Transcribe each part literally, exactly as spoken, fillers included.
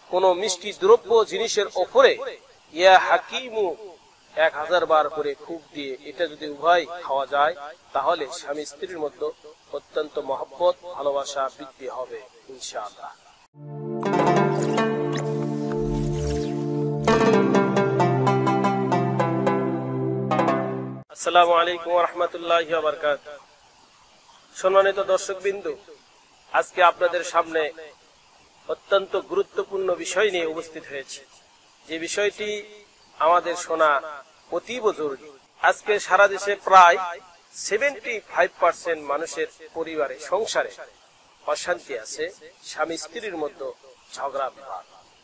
কোন মিষ্টি দ্রব্য জিনিসের ওপরে ইয়া হাকিমু এক হাজার বার করে ফুঁক দিয়ে এটা যদি উভয় খাওয়া যায় তাহলে স্বামী স্ত্রীর মধ্যে অত্যন্ত মহব্বত ভালোবাসা বৃদ্ধি হবে ইনশাআল্লাহ। আসসালামু আলাইকুম ওয়া রাহমাতুল্লাহি ওয়া বারাকাতুহু। সম্মানিত দর্শকবৃন্দু, আজকে আপনাদের সামনে অত্যন্ত গুরুত্বপূর্ণ বিষয় নিয়ে উপস্থিত হয়েছে, যে বিষয়টি আমাদের শোনা অতীব জরুরি। আজকে সারা দেশে প্রায় সেভেন্টি ফাইভ পার্সেন্ট মানুষের পরিবারে সংসারে অশান্তি আছে, স্বামী স্ত্রীর মধ্যে ঝগড়া বিবাদ।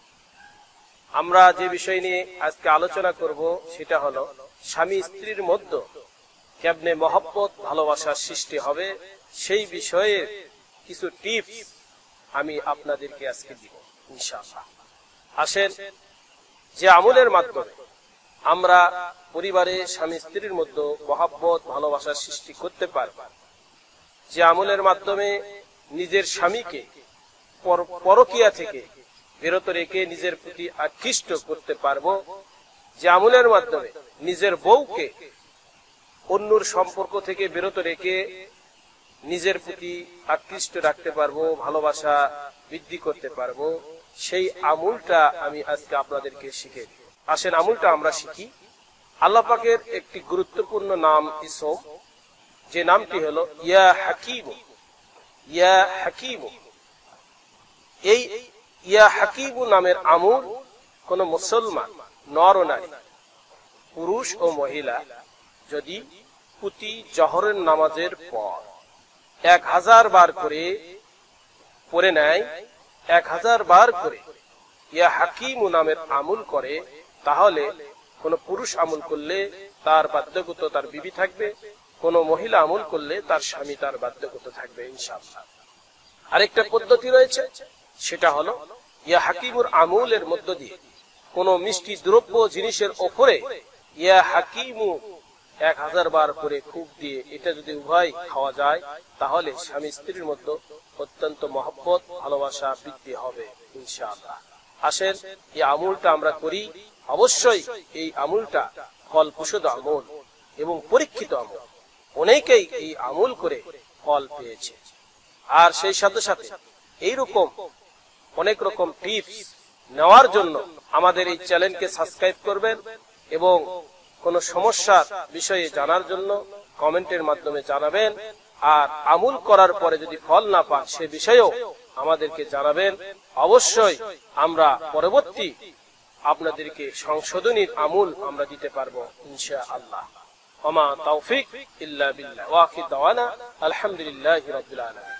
আমরা যে বিষয় নিয়ে আজকে আলোচনা করব সেটা হলো স্বামী স্ত্রীর মধ্যে কেমনে মহব্বত ভালোবাসার সৃষ্টি হবে, সেই বিষয়ে কিছু টিপস আমি আপনাদেরকে আজকে দিব ইনশাআল্লাহ। আসেন, যে আমলের মাধ্যমে আমরা পরিবারে স্বামী স্ত্রীর মধ্যে মহব্বত ভালোবাসার সৃষ্টি করতে পারব, যে আমলের মাধ্যমে নিজের স্বামীকে পরকীয়া থেকে বিরত রেখে নিজের প্রতি আকৃষ্ট করতে পারবো, যে আমলের মাধ্যমে নিজের বউকে অন্যর সম্পর্ক থেকে বিরত রেখে নিজের প্রতি আকৃষ্ট রাখতে পারবো, ভালোবাসা বৃদ্ধি করতে পারবো, সেই আমলটা আমি আজকে আপনাদেরকে শিখে দিব। আসেন আমলটা আমরা শিখি। আল্লাহ পাকের একটি গুরুত্বপূর্ণ নাম ইসম, যে নামটি হলো ইয়া হাকিম। ইয়া হাকিম, এই ইয়া হাকিম নামের আমল কোন মুসলমান নর ও নারী, পুরুষ ও মহিলা যদি প্রতি জহরের নামাজের পর এক হাজার বার করে পড়ে নেয়, এক হাজার বার করে ইয়া হাকিম নামের আমল করে, তাহলে কোন পুরুষ আমল করলে তার বাধ্যগত তার বিবি থাকবে, কোন মহিলা আমল করলে তার স্বামী তার বাধ্যগত থাকবে ইনশাআল্লাহ। আরেকটা পদ্ধতি রয়েছে, সেটা হলো ইয়া হাকিমুর আমলের মধ্য দিয়ে কোন মিষ্টি দ্রব্য জিনিসের ওপরে ইয়া হাকিমু এক হাজার বার করে ফুঁক দিয়ে এটা যদি উভয় খাওয়া যায় তাহলে স্বামী স্ত্রীর মধ্যে অত্যন্ত মহব্বত ভালোবাসা বৃদ্ধি হবে ইনশাআল্লাহ। আসেন, এই আমলটা আমরা করি। অবশ্যই এই আমলটা ফলপ্রসূ আমল এবং পরীক্ষিত আমল, অনেকেই এই আমল করে ফল পেয়েছে। আর সেই সাথে সাথে এইরকম অনেক রকম টিপস নেওয়ার জন্য আমাদের এই চ্যানেলকে সাবস্ক্রাইব করবেন এবং কোন সমস্যার বিষয়ে জানার জন্য কমেন্টের মাধ্যমে জানাবেন। আর আমল করার পরে যদি ফল না পান সে বিষয়েও আমাদেরকে জানাবেন। অবশ্যই আমরা পরবর্তী আপনাদেরকে সংশোধনীর আমল আমরা দিতে পারবো ইনশাআল্লাহ। ওয়া মা তাওফিক ইল্লা বিল্লাহ ওয়া আখির দাওয়ানা আলহামদুলিল্লাহি রাব্বিল আলামিন।